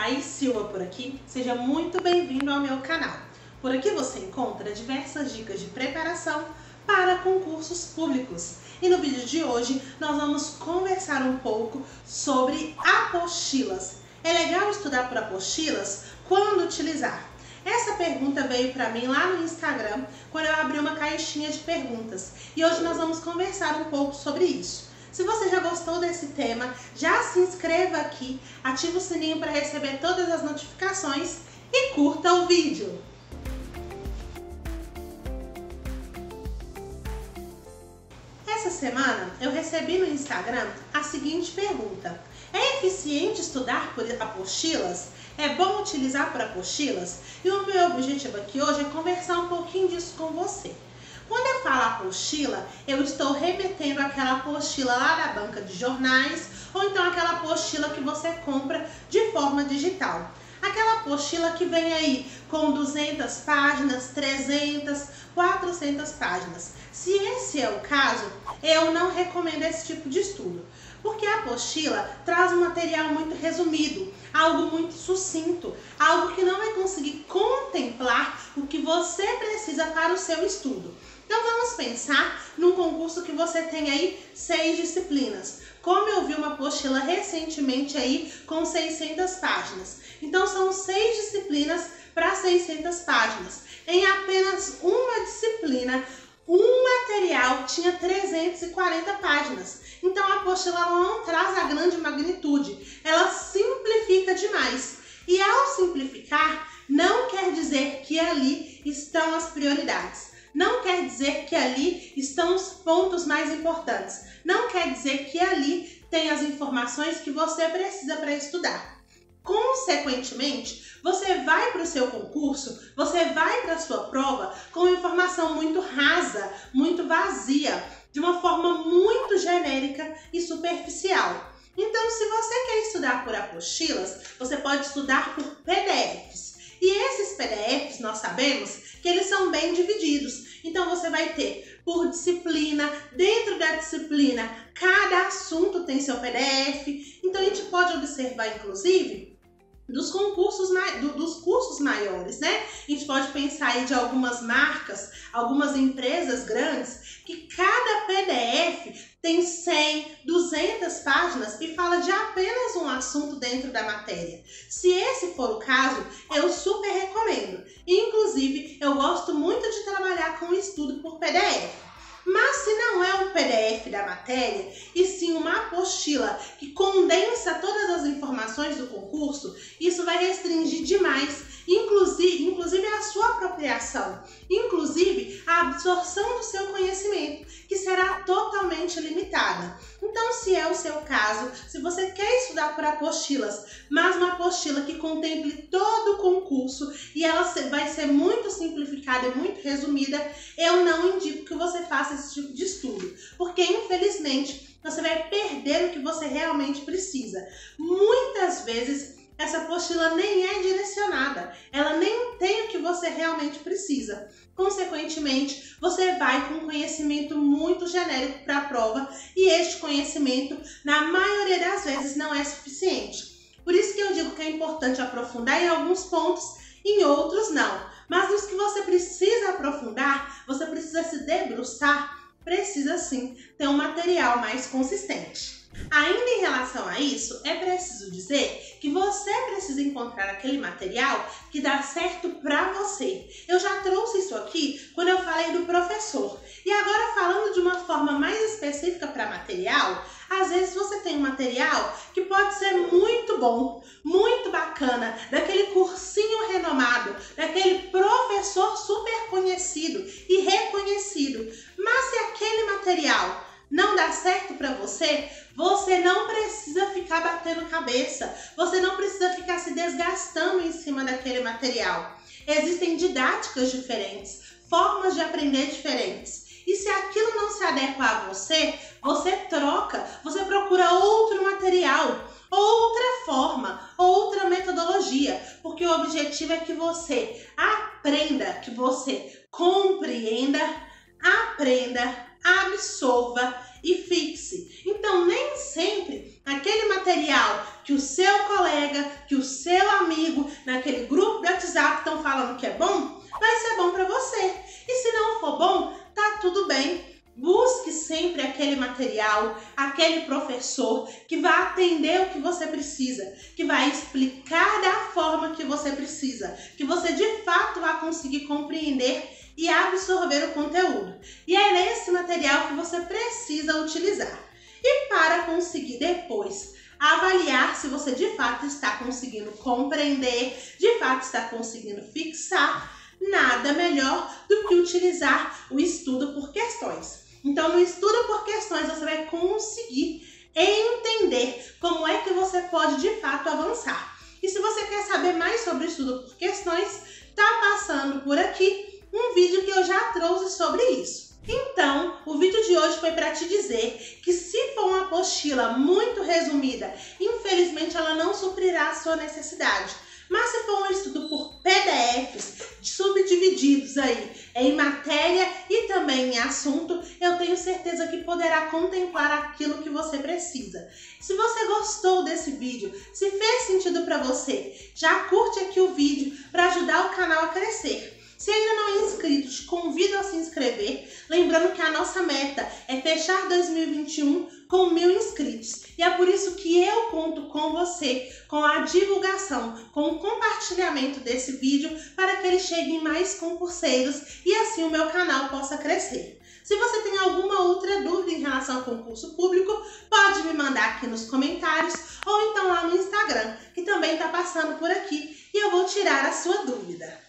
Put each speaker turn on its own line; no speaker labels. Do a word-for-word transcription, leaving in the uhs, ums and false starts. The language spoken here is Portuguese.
Thaís Silva por aqui, seja muito bem-vindo ao meu canal. Por aqui você encontra diversas dicas de preparação para concursos públicos. E no vídeo de hoje nós vamos conversar um pouco sobre apostilas. É legal estudar por apostilas? Quando utilizar? Essa pergunta veio para mim lá no Instagram, quando eu abri uma caixinha de perguntas. E hoje nós vamos conversar um pouco sobre isso. Se você já gostou desse tema, já se inscreva aqui, ative o sininho para receber todas as notificações e curta o vídeo. Essa semana eu recebi no Instagram a seguinte pergunta: é eficiente estudar por apostilas? É bom utilizar por apostilas? E o meu objetivo aqui hoje é conversar um pouquinho disso com você. Quando eu falo apostila, eu estou remetendo àquela apostila lá da banca de jornais, ou então aquela apostila que você compra de forma digital. Aquela apostila que vem aí com duzentas páginas, trezentas, quatrocentas páginas. Se esse é o caso, eu não recomendo esse tipo de estudo, porque a apostila traz um material muito resumido, algo muito sucinto, algo que não vai conseguir contemplar o que você precisa para o seu estudo. Então vamos pensar num concurso que você tem aí seis disciplinas. Como eu vi uma apostila recentemente aí com seiscentas páginas. Então são seis disciplinas para seiscentas páginas. Em apenas uma disciplina, um material tinha trezentas e quarenta páginas. Então a apostila não traz a grande magnitude, ela simplifica demais. E ao simplificar, não quer dizer que ali estão as prioridades. Não quer dizer que ali estão os pontos mais importantes. Não quer dizer que ali tem as informações que você precisa para estudar. Consequentemente, você vai para o seu concurso, você vai para a sua prova com informação muito rasa, muito vazia, de uma forma muito genérica e superficial. Então, se você quer estudar por apostilas, você pode estudar por P D Fs. E esses P D Fs, nós sabemos que eles são bem divididos. Então, você vai ter por disciplina, dentro da disciplina, cada assunto tem seu P D F. Então, a gente pode observar, inclusive, dos concursos, dos cursos maiores, né? A gente pode pensar aí de algumas marcas, algumas empresas grandes, que cada P D F tem cem, duzentas páginas e fala de apenas um assunto dentro da matéria. Se esse for o caso, eu super recomendo. Inclusive, eu gosto muito de trabalhar com o estudo por P D F. Mas se não é um P D F da matéria, e sim uma apostila que condensa todas as informações do concurso, isso vai restringir demais, inclusive, inclusive a sua apropriação, inclusive a absorção do seu conhecimento, que será totalmente limitada. Então, se é o seu caso, se você quer estudar por apostilas, mas uma apostila que contemple todo o concurso e ela vai ser muito simplificada e muito resumida, eu não indico que você faça esse tipo de estudo, porque infelizmente você vai perder o que você realmente precisa. Muitas vezes essa apostila nem é direcionada, ela nem tem o que você realmente precisa. Consequentemente, você vai com um conhecimento muito genérico para a prova e este conhecimento, na maioria das vezes, não é suficiente. Por isso que eu digo que é importante aprofundar em alguns pontos, em outros não. Mas nos que você precisa aprofundar, você precisa se debruçar, precisa sim ter um material mais consistente. Ainda em relação a isso, é preciso dizer que você precisa encontrar aquele material que dá certo para você. Eu já trouxe isso aqui quando eu falei do professor. E agora, falando de uma forma mais específica para material, às vezes você tem um material que pode ser muito bom, muito bacana, daquele cursinho renomado, daquele professor super conhecido e reconhecido. Mas se aquele material não dá certo para você, você não precisa ficar batendo cabeça, você não precisa ficar se desgastando em cima daquele material. Existem didáticas diferentes, formas de aprender diferentes. E se aquilo não se adequa a você, você troca, você procura outro material, outra forma, outra metodologia, porque o objetivo é que você aprenda, que você compreenda, aprenda, absorva e fixe. Então, nem sempre aquele material que o seu colega, que o seu amigo, naquele grupo de WhatsApp estão falando que é bom, vai ser bom para você. E se não for bom, tá tudo bem. Busque sempre aquele material, aquele professor que vai atender o que você precisa, que vai explicar da forma que você precisa, que você de fato vai conseguir compreender e absorver o conteúdo. E é nesse material que você precisa utilizar. E para conseguir depois avaliar se você de fato está conseguindo compreender, de fato está conseguindo fixar, nada melhor do que utilizar o estudo por questões. Então, no estudo por questões, você vai conseguir entender como é que você pode de fato avançar. E se você quer saber mais sobre o estudo por questões, tá passando por aqui um vídeo que eu já trouxe sobre isso. Então, o vídeo de hoje foi para te dizer que se for uma apostila muito resumida, infelizmente ela não suprirá a sua necessidade. Mas se for um estudo por P D Fs subdivididos aí em matéria e também em assunto, eu tenho certeza que poderá contemplar aquilo que você precisa. Se você gostou desse vídeo, se fez sentido para você, já curte aqui o vídeo para ajudar o canal a crescer. Se ainda não é inscrito, te convido a se inscrever, lembrando que a nossa meta é fechar dois mil e vinte e um com mil inscritos. E é por isso que eu conto com você, com a divulgação, com o compartilhamento desse vídeo para que ele chegue em mais concurseiros e assim o meu canal possa crescer. Se você tem alguma outra dúvida em relação ao concurso público, pode me mandar aqui nos comentários ou então lá no Instagram, que também está passando por aqui, e eu vou tirar a sua dúvida.